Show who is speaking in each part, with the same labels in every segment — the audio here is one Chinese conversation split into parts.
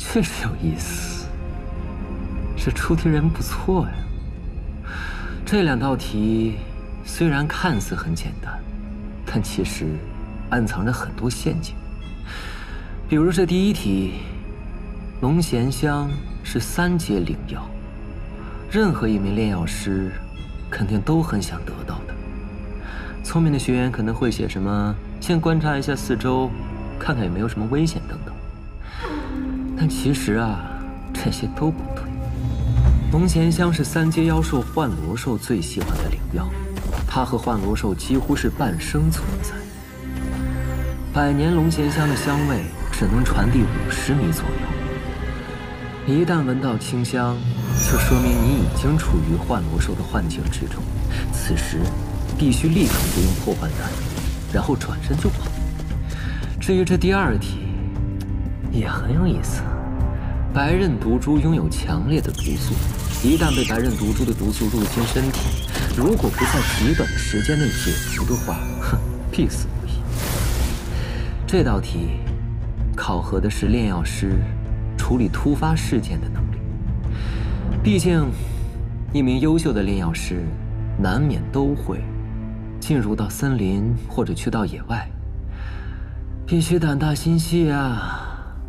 Speaker 1: 确实有意思，这出题人不错呀。这2道题虽然看似很简单，但其实暗藏着很多陷阱。比如这第1题，龙涎香是3阶灵药，任何一名炼药师肯定都很想得到的。聪明的学员可能会写什么先观察一下四周，看看有没有什么危险等等。但其实啊，这些都不对。龙涎香是3阶妖兽幻罗兽最喜欢的灵药，它和幻罗兽几乎是半生存在。100年龙涎香的香味只能传递50米左右，一旦闻到清香，就说明你已经处于幻罗兽的幻境之中。此时必须立刻服用破幻丹，然后转身就跑。至于这第2题，也很有意思。白刃毒株拥有强烈的毒素，一旦被白刃毒株的毒素入侵身体，如果不在极短的时间内解除的话，必死无疑。这道题考核的是炼药师处理突发事件的能力。毕竟，一名优秀的炼药师难免都会进入到森林或者去到野外，必须胆大心细啊。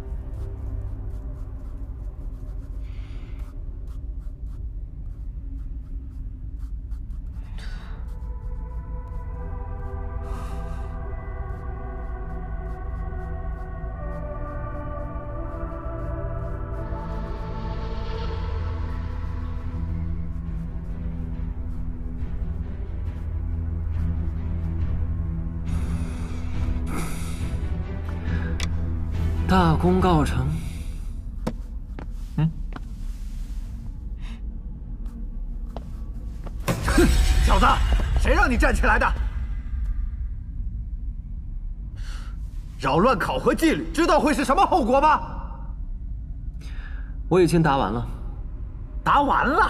Speaker 1: 大功告成。
Speaker 2: 哼，小子，谁让你站起来的？扰乱考核纪律，知道会是什么后果吗？
Speaker 1: 我已经答完了。
Speaker 2: 答完了？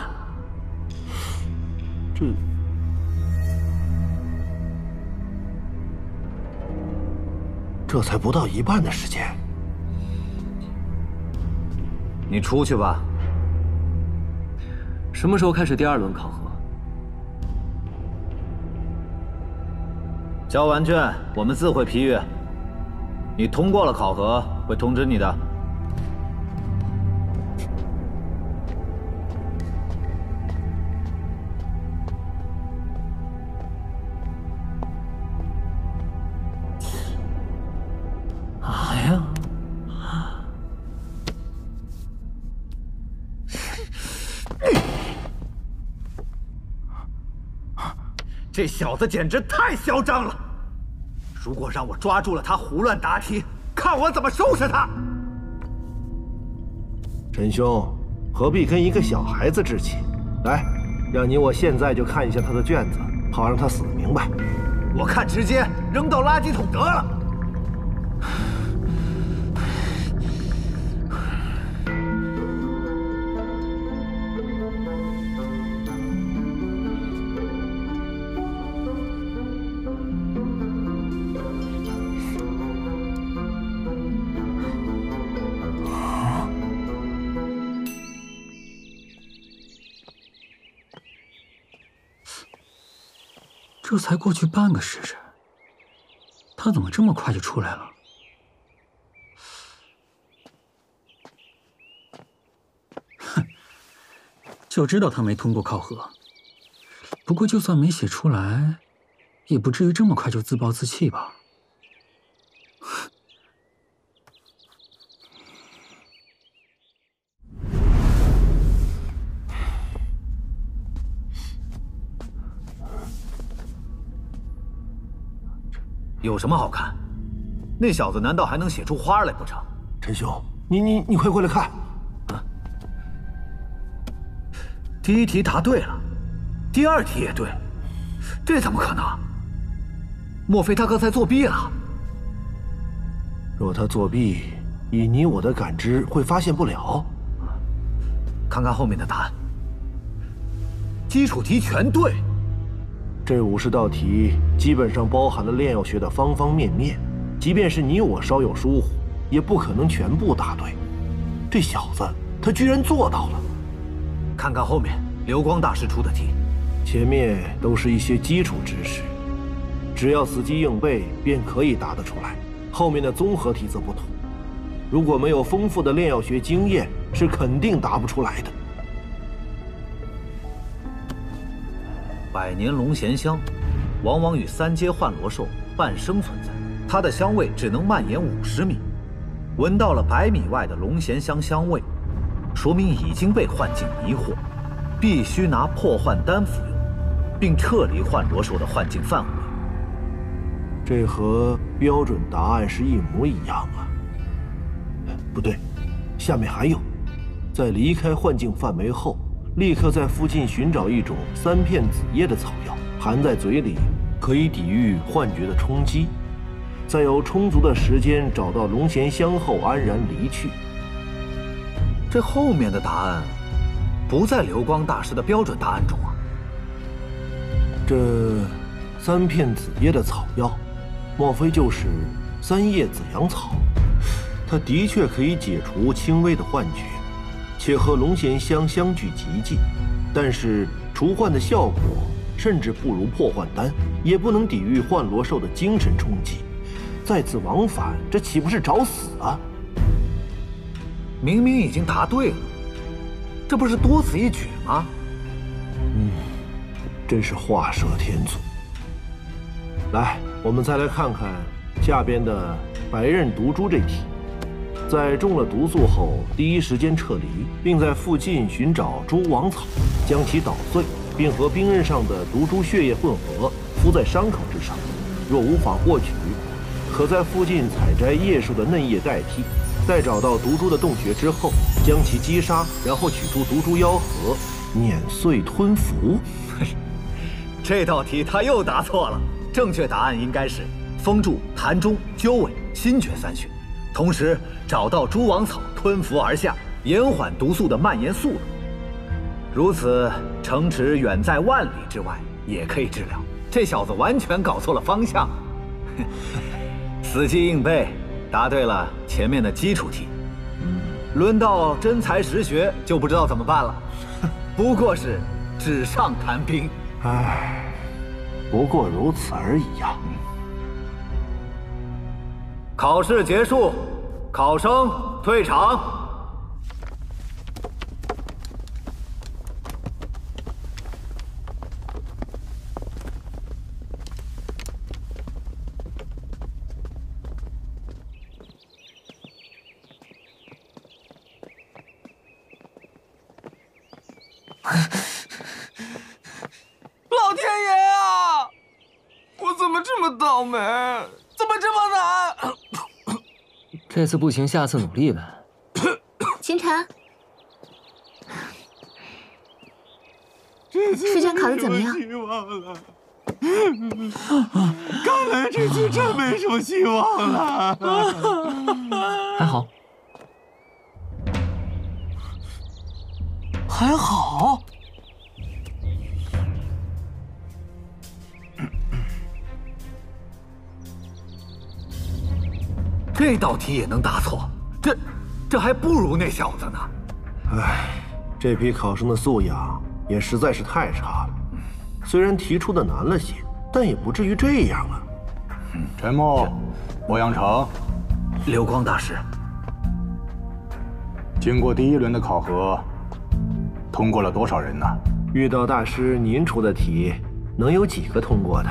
Speaker 3: 这才不到一半的时间。
Speaker 2: 你出去吧。
Speaker 1: 什么时候开始第2轮考核？
Speaker 2: 交完卷，我们自会批阅。你通过了考核，会通知你的。
Speaker 1: 哎呀！
Speaker 2: 这小子简直太嚣张了！如果让我抓住了他胡乱答题，看我怎么收拾他！
Speaker 3: 陈兄，何必跟一个小孩子置气？来，让我现在就看一下他的卷子，好让他死明白。
Speaker 2: 我看直接扔到垃圾桶得了。
Speaker 4: 这才过去半个时辰，他怎么这么快就出来了？哼，就知道他没通过考核。不过就算没写出来，也不至于这么快就自暴自弃吧？
Speaker 2: 有什么好看？那小子难道还能写出花来不成？
Speaker 3: 陈兄，你快过来看！
Speaker 2: 啊！第1题答对了，第2题也对，这怎么可能？莫非他刚才作弊了？
Speaker 3: 若他作弊，以你我的感知会发现不了。
Speaker 2: 看看后面的答案，基础题全对。
Speaker 3: 这50道题基本上包含了炼药学的方方面面，即便是你我稍有疏忽，也不可能全部答对。 这小子他居然做到了。
Speaker 2: 看看后面流光大师出的题，
Speaker 3: 前面都是一些基础知识，只要死记硬背便可以答得出来。后面的综合题则不同，如果没有丰富的炼药学经验，是肯定答不出来的。
Speaker 2: 百年龙涎香，往往与3阶幻罗兽伴生存在，它的香味只能蔓延50米。闻到了100米外的龙涎香香味，说明已经被幻境迷惑，必须拿破幻丹服用，并撤离幻罗兽的幻境范围。
Speaker 3: 这和标准答案是一模一样啊！不对，下面还有，在离开幻境范围后，立刻在附近寻找一种3片紫叶的草药，含在嘴里，可以抵御幻觉的冲击。在有充足的时间找到龙涎香后，安然离去。
Speaker 2: 这后面的答案不在流光大师的标准答案中啊！
Speaker 3: 这3片紫叶的草药，莫非就是3叶紫阳草？它的确可以解除轻微的幻觉，且和龙涎香相距极近，但是除幻的效果甚至不如破幻丹，也不能抵御幻罗兽的精神冲击。再次往返，这岂不是找死啊？
Speaker 2: 明明已经答对了，这不是多此一举吗？
Speaker 3: 真是画蛇添足。来，我们再来看看下边的白刃毒株这题。在中了毒素后，第一时间撤离，并在附近寻找蛛网草，将其捣碎，并和冰刃上的毒株血液混合，敷在伤口之上。若无法获取，可在附近采摘叶树的嫩叶代替。在找到毒株的洞穴之后，将其击杀，然后取出毒株妖核，碾碎吞服。
Speaker 2: 这道题他又答错了，正确答案应该是封住痰中、鸠尾、心诀3穴，同时找到蛛网草吞服而下，延缓毒素的蔓延速度。如此，城池远在万里之外也可以治疗。这小子完全搞错了方向。死记硬背，答对了前面的基础题，轮到真才实学就不知道怎么办了。不过是纸上谈兵。
Speaker 3: 唉，不过如此而已呀。
Speaker 2: 考试结束，考生退场。
Speaker 5: 老天爷啊！我怎么这么倒霉？怎么这么难？
Speaker 1: 这次不行，下次努力呗。
Speaker 6: 清晨，试卷考得怎么样？
Speaker 5: 希望了。看来这次真没什么希望了。
Speaker 1: 还好。
Speaker 5: 还好。
Speaker 2: 这道题也能答错，这还不如那小子呢。
Speaker 3: 唉，这批考生的素养也实在是太差了。虽然提出的难了些，但也不至于这样啊。
Speaker 7: 陈默，莫阳城，
Speaker 2: 流光大师，
Speaker 7: 经过第1轮的考核，通过了多少人呢？
Speaker 3: 遇到大师您出的题，能有几个通过的？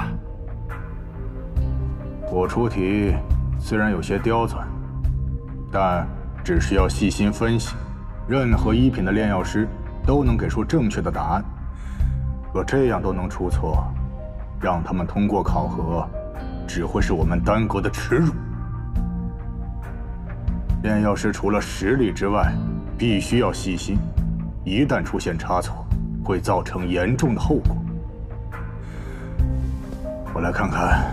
Speaker 7: 我出题虽然有些刁钻，但只需要细心分析，任何1品的炼药师都能给出正确的答案。若这样都能出错，让他们通过考核，只会是我们丹国的耻辱。炼药师除了实力之外，必须要细心，一旦出现差错，会造成严重的后果。我来看看。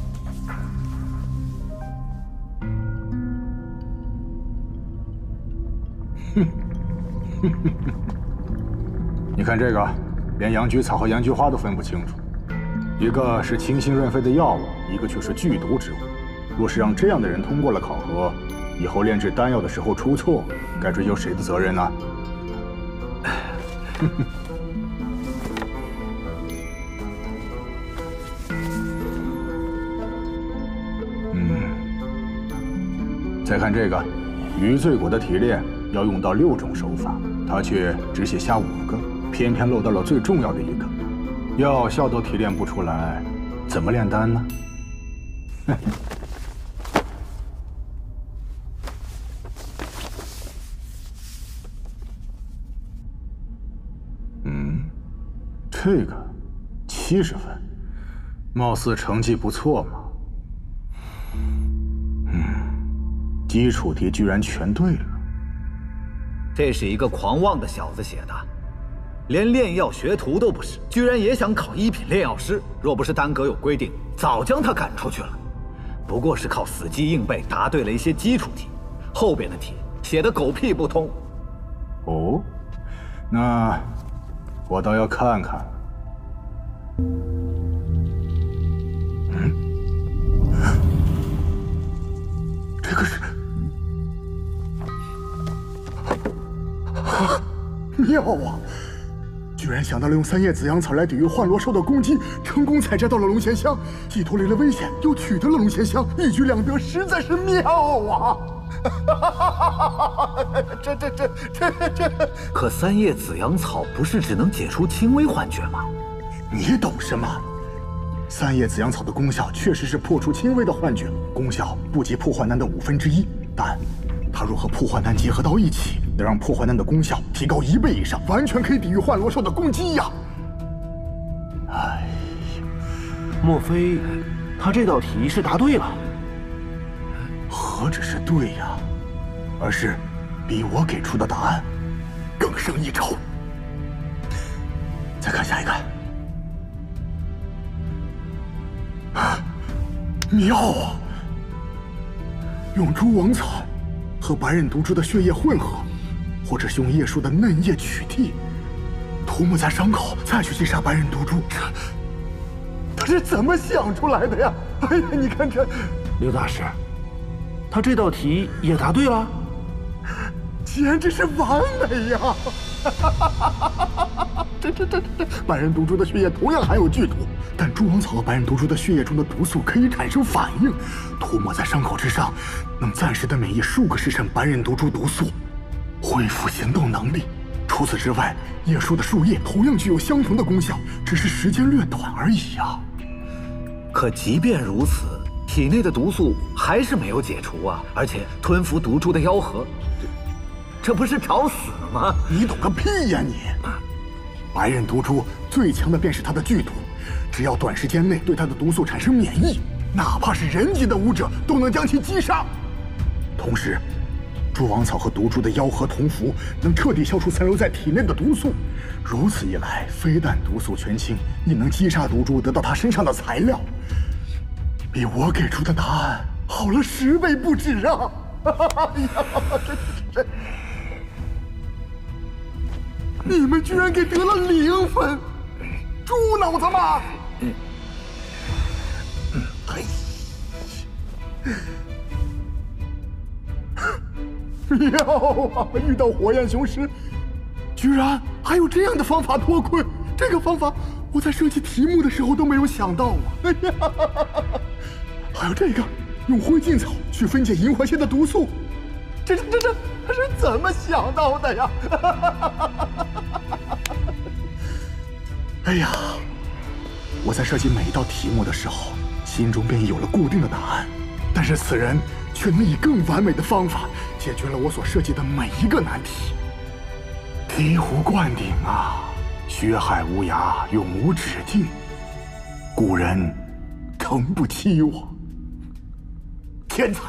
Speaker 7: 你看这个，连洋菊草和洋菊花都分不清楚，一个是清心润肺的药物，一个却是剧毒之物。若是让这样的人通过了考核， 以后炼制丹药的时候出错，该追究谁的责任呢？再看这个，余罪果的提炼要用到6种手法，他却只写下5个，偏偏漏到了最重要的一个。药效都提炼不出来，怎么炼丹呢？这个70分，貌似成绩不错嘛。基础题居然全对了。
Speaker 2: 这是一个狂妄的小子写的，连炼药学徒都不是，居然也想考1品炼药师。若不是丹阁有规定，早将他赶出去了。不过是靠死记硬背答对了一些基础题，后边的题写的狗屁不通。
Speaker 7: 哦，那我倒要看看了。这个是
Speaker 8: 妙啊！居然想到了用3叶紫阳草来抵御幻罗兽的攻击，成功采摘到了龙涎香，既脱离了危险，又取得了龙涎香，一举两得，实在是妙啊！这……
Speaker 2: 可3叶紫阳草不是只能解除轻微幻觉吗？
Speaker 8: 你懂什么？3叶紫阳草的功效确实是破除轻微的幻觉，功效不及破幻丹的1/5，但它若和破幻丹结合到一起，能让破幻丹的功效提高1倍以上，完全可以抵御幻罗兽的攻击呀！
Speaker 3: 哎，莫非他这道题是答对了？
Speaker 8: 何止是对呀，而是比我给出的答案更胜一筹。再看下一个。妙啊！用蛛王草和白刃毒株的血液混合，或者是用叶树的嫩叶取替，涂抹在伤口，再去击杀白刃毒株。他是怎么想出来的呀？哎呀，你看这，
Speaker 3: 刘大师，他这道题也答对了，
Speaker 8: 简直是完美呀！这，白刃毒株的血液同样含有剧毒，但蛛王草和白刃毒株的血液中的毒素可以产生反应，涂抹在伤口之上，能暂时的免疫数个时辰白刃毒株毒素，恢复行动能力。除此之外，叶树的树叶同样具有相同的功效，只是时间略短而已呀。
Speaker 2: 可即便如此，体内的毒素还是没有解除啊！而且吞服毒株的妖核，这不是找死吗？
Speaker 8: 你懂个屁呀你！白刃毒株最强的便是它的剧毒，只要短时间内对它的毒素产生免疫，哪怕是人级的武者都能将其击杀。同时，蛛王草和毒株的妖核同服，能彻底消除残留在体内的毒素。如此一来，非但毒素全清，亦能击杀毒株，得到它身上的材料，比我给出的答案好了10倍不止啊！哎呀，这。你们居然给得了0分，猪脑子吗？妙啊！遇到火焰雄狮，居然还有这样的方法脱困。这个方法我在设计题目的时候都没有想到啊！哎呀，还有这个，用灰烬草去分解银环蝎的毒素，这他是怎么想到的呀？哎呀，我在设计每一道题目的时候，心中便有了固定的答案，但是此人却能以更完美的方法解决了我所设计的每一个难题。醍醐灌顶啊，血海无涯，永无止境，古人诚不欺我，天才！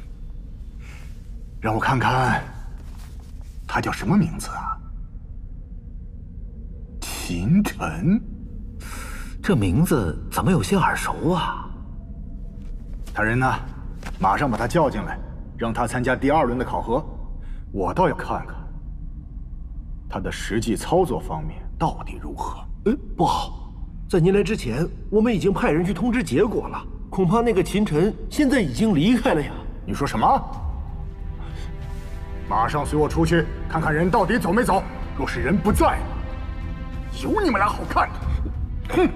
Speaker 8: 让我看看，他叫什么名字啊？秦晨，
Speaker 2: 这名字怎么有些耳熟啊？
Speaker 7: 他人呢？马上把他叫进来，让他参加第2轮的考核。我倒要看看他的实际操作方面到底如何。
Speaker 3: 不好，在您来之前，我们已经派人去通知结果了，恐怕那个秦晨现在已经离开了呀。
Speaker 7: 你说什么？
Speaker 8: 马上随我出去看看人到底走没走。若是人不在，有你们俩好看的！哼！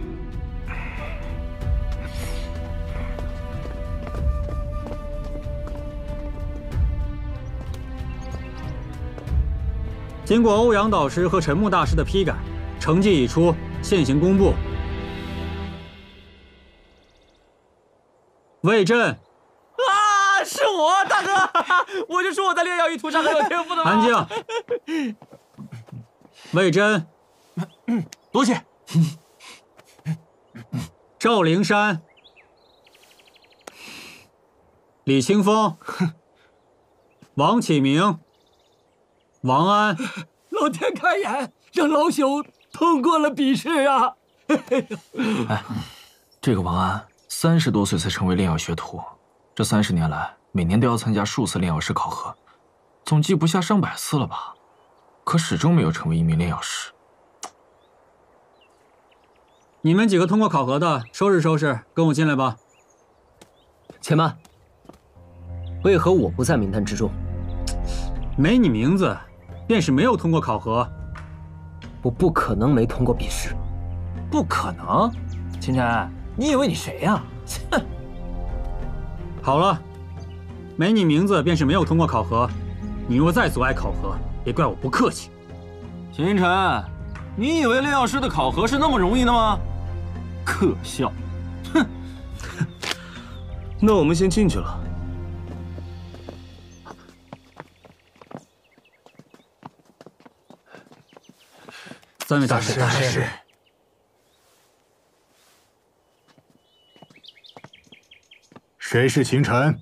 Speaker 4: 经过欧阳导师和陈木大师的批改，成绩已出，现行公布。魏震，
Speaker 5: 啊，是我，大哥，我就说我在炼药一途上很有天赋的嘛。
Speaker 4: 安静。魏震，
Speaker 5: 多谢。
Speaker 4: 赵灵山，李清风，王启明。王安，
Speaker 5: 老天开眼，让老朽通过了笔试啊！
Speaker 9: 哎，这个王安30多岁才成为炼药学徒，这30年来每年都要参加数次炼药师考核，总计不下上百次了吧？可始终没有成为一名炼药师。
Speaker 4: 你们几个通过考核的，收拾收拾，跟我进来吧。
Speaker 1: 且慢，为何我不在名单之中？
Speaker 4: 没你名字，便是没有通过考核。
Speaker 1: 我不可能没通过笔试。
Speaker 5: 不可能，秦晨，你以为你谁呀？哼！
Speaker 4: 好了，没你名字便是没有通过考核。你若再阻碍考核，别怪我不客气。
Speaker 5: 秦晨，你以为炼药师的考核是那么容易的吗？可笑！哼！
Speaker 10: 那我们先进去了。
Speaker 4: 3位大师，
Speaker 7: 谁是秦晨？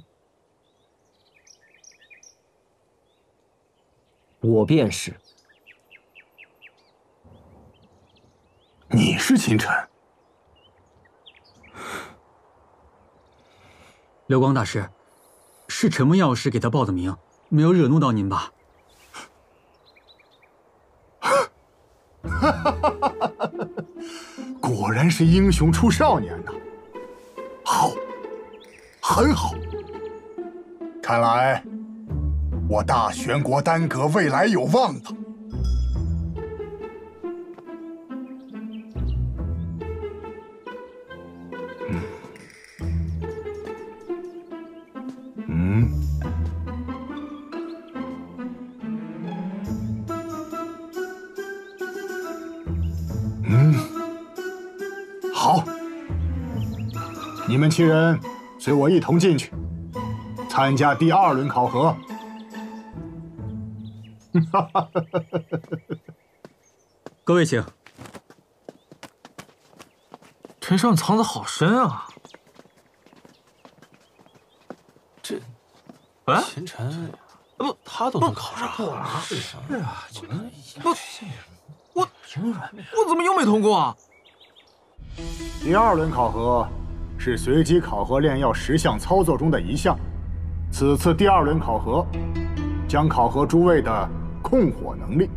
Speaker 1: 我便是。
Speaker 7: 你是秦晨？
Speaker 4: 流光大师，是陈木药师给他报的名，没有惹怒到您吧？
Speaker 8: 果然是英雄出少年呐！好，很好。看来我大玄国丹阁未来有望了。
Speaker 7: 好，你们7人随我一同进去，参加第2轮考核。
Speaker 4: 各位请。
Speaker 9: 陈上藏得好深啊！
Speaker 10: 这，
Speaker 9: 哎，
Speaker 10: 秦晨，不，他都能考上，是啊，
Speaker 5: 我怎么又没通过啊？
Speaker 7: 第2轮考核是随机考核炼药10项操作中的1项，此次第2轮考核将考核诸位的控火能力。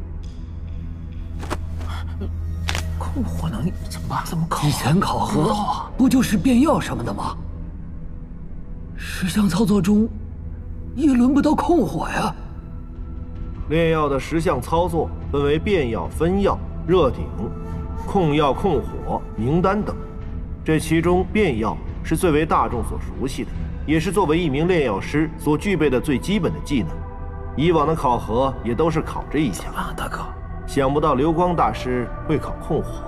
Speaker 5: 控火能力怎么办？怎么考？
Speaker 11: 以前考核不就是变药什么的吗？10项操作中，也轮不到控火呀。
Speaker 3: 炼药的10项操作分为变药、分药、热鼎、控药、控火、明丹等。这其中变药是最为大众所熟悉的，也是作为一名炼药师所具备的最基本的技能。以往的考核也都是考这一项。
Speaker 11: 大哥，
Speaker 3: 想不到流光大师会考控火。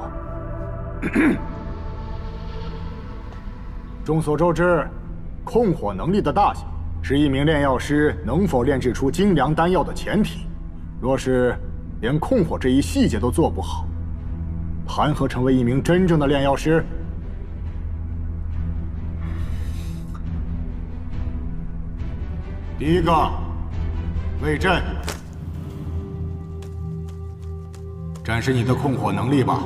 Speaker 7: 众所周知，控火能力的大小是一名炼药师能否炼制出精良丹药的前提。若是连控火这一细节都做不好，谈何成为一名真正的炼药师？第1个，魏震，展示你的控火能力吧。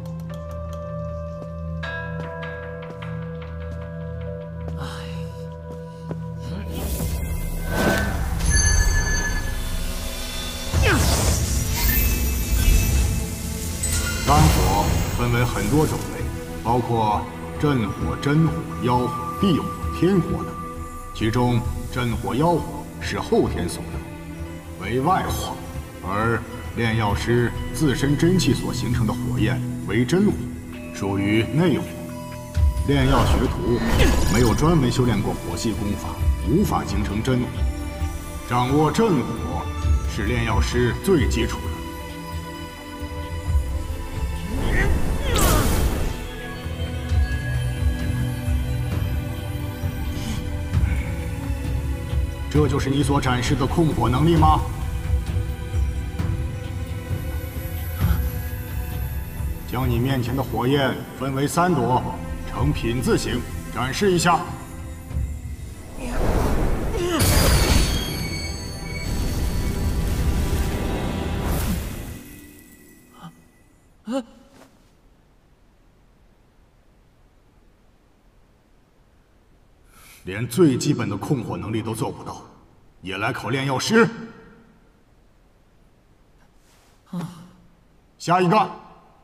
Speaker 7: 丹火分为很多种类，包括震火、真火、妖火、地火、天火等，其中震火、妖火是后天所得， 为外火，而炼药师自身真气所形成的火焰为真火，属于内火。炼药学徒没有专门修炼过火系功法，无法形成真火。掌握真火是炼药师最基础的。 这就是你所展示的控火能力吗？将你面前的火焰分为3朵，呈品字形，展示一下。连最基本的控火能力都做不到，也来考炼药师？下一个。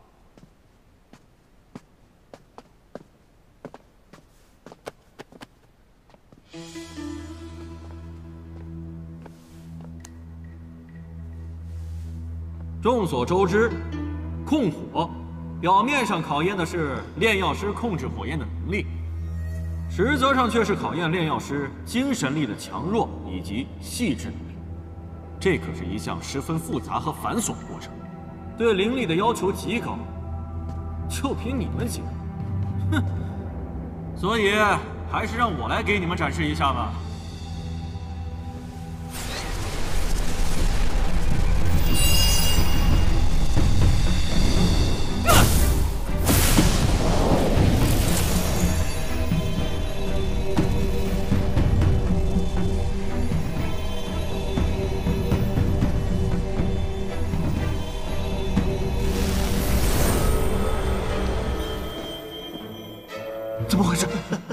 Speaker 12: 众所周知，控火表面上考验的是炼药师控制火焰的能力。 实则上却是考验炼药师精神力的强弱以及细致能力，这可是一项十分复杂和繁琐的过程，对灵力的要求极高。就凭你们几个，哼！所以还是让我来给你们展示一下吧。
Speaker 5: 怎么回事？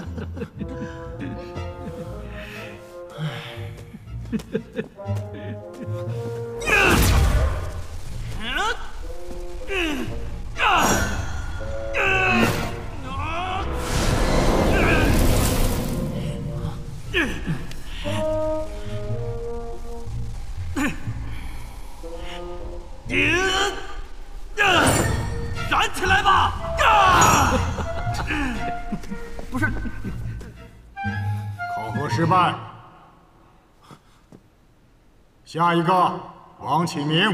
Speaker 12: 燃起来吧！
Speaker 5: 不是，
Speaker 7: 考核失败。下一个，王启明。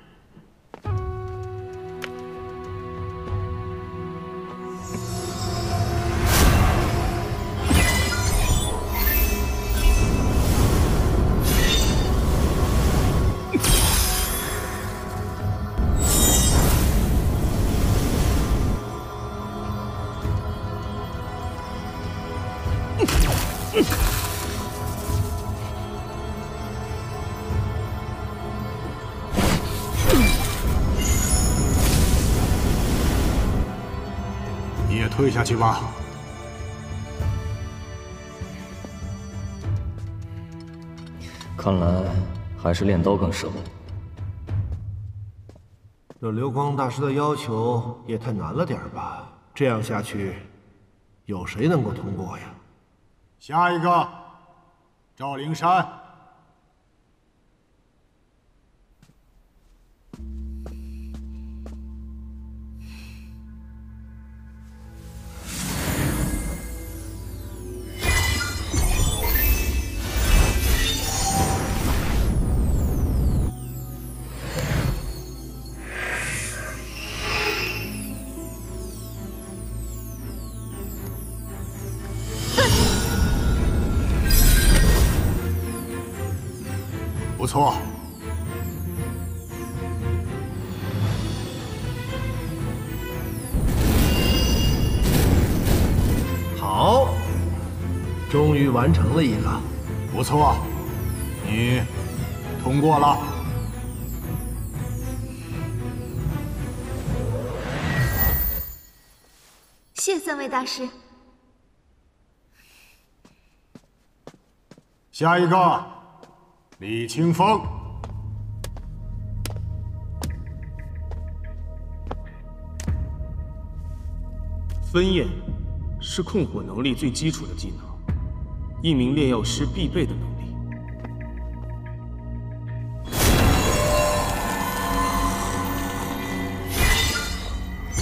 Speaker 7: 你也退下去吧。
Speaker 13: 看来还是练刀更适合。
Speaker 3: 这流光大师的要求也太难了点吧？这样下去，有谁能够通过呀？
Speaker 7: 下一个，赵灵山。 不错，
Speaker 3: 好，终于完成了一个，
Speaker 7: 不错，你通过了。
Speaker 6: 谢3位大师。
Speaker 7: 下一个。 李清风，
Speaker 10: 分焰是控火能力最基础的技能，一名炼药师必备的能力。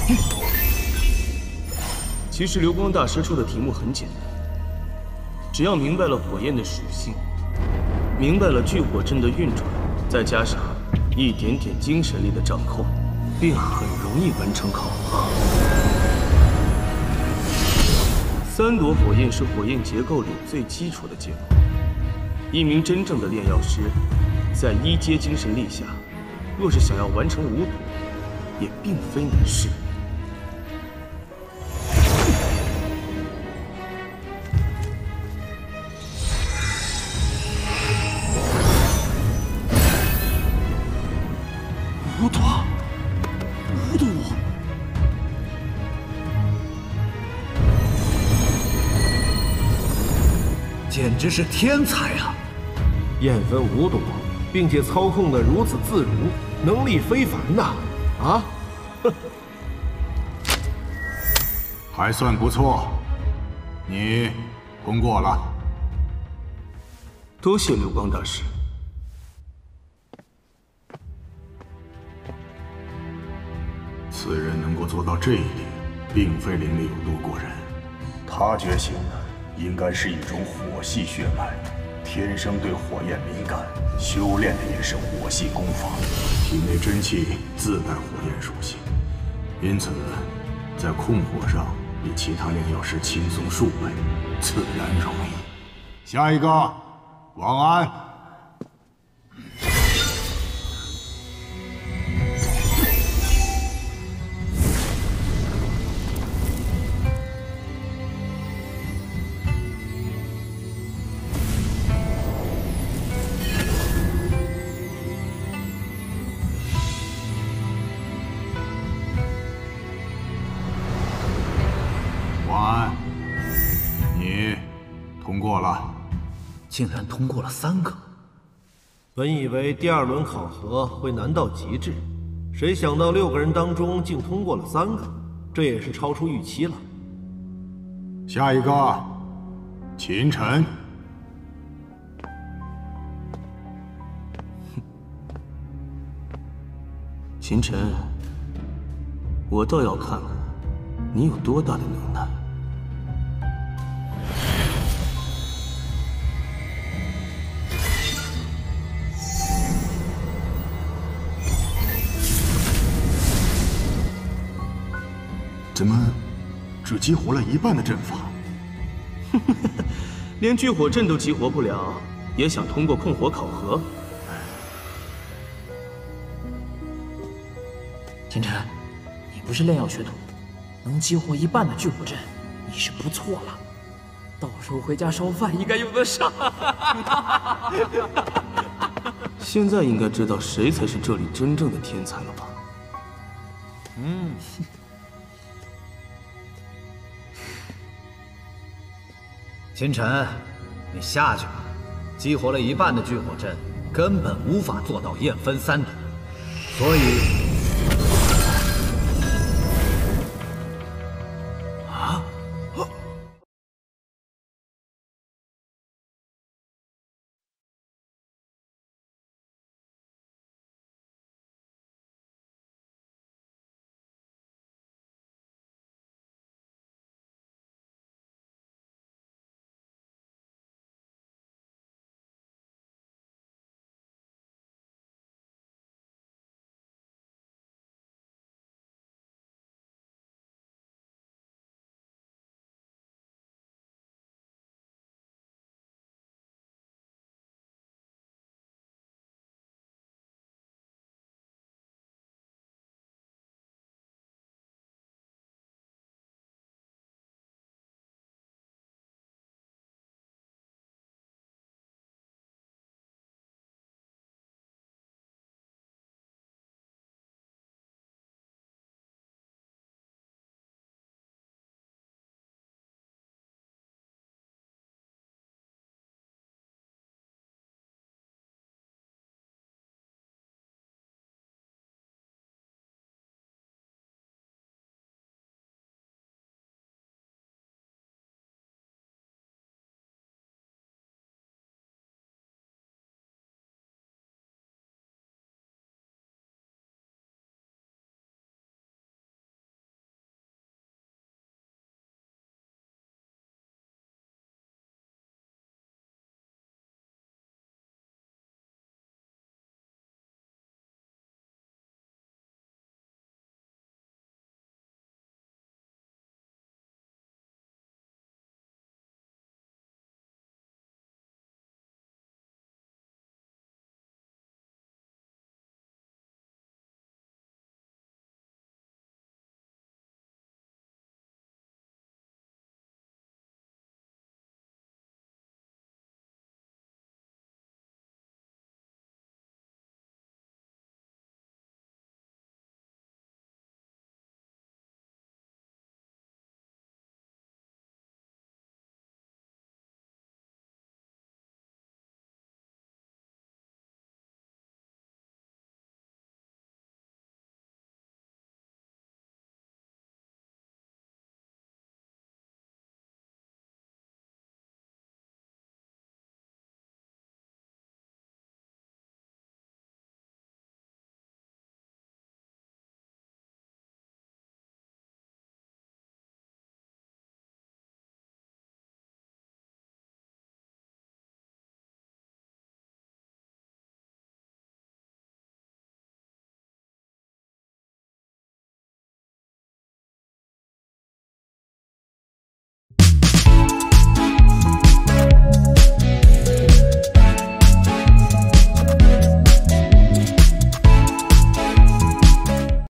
Speaker 10: 其实流光大师出的题目很简单，只要明白了火焰的属性，明白了聚火阵的运转，再加上一点点精神力的掌控，便很容易完成考核。3朵火焰是火焰结构里最基础的结构。一名真正的炼药师，在1阶精神力下，若是想要完成5朵，也并非难事。
Speaker 11: 5朵，5朵。
Speaker 2: 简直是天才啊！
Speaker 3: 燕分5朵，并且操控得如此自如，能力非凡呐！啊，
Speaker 7: 还算不错，你通过了。
Speaker 10: 多谢流光大师。
Speaker 7: 此人能够做到这一点，并非灵力有多过人，他觉醒的。 应该是一种火系血脉，天生对火焰敏感，修炼的也是火系功法，体内真气自带火焰属性，因此在控火上比其他炼药师轻松数倍，自然容易。下一个，王安。
Speaker 2: 竟然通过了3个。
Speaker 3: 本以为第2轮考核会难到极致，谁想到6个人当中竟通过了3个，这也是超出预期了。
Speaker 7: 下一个，秦晨。
Speaker 10: 秦晨，我倒要看看你有多大的能耐。
Speaker 7: 怎么只激活了一半的阵法？
Speaker 10: 连聚火阵都激活不了，也想通过控火考核？
Speaker 14: 秦晨，你不是炼药学徒，能激活一半的聚火阵，你是不错了。到时候回家烧饭应该用得上。
Speaker 10: 现在应该知道谁才是这里真正的天才了吧？
Speaker 2: 嗯。 秦晨，你下去吧。激活了一半的聚火阵，根本无法做到焰分3朵，所以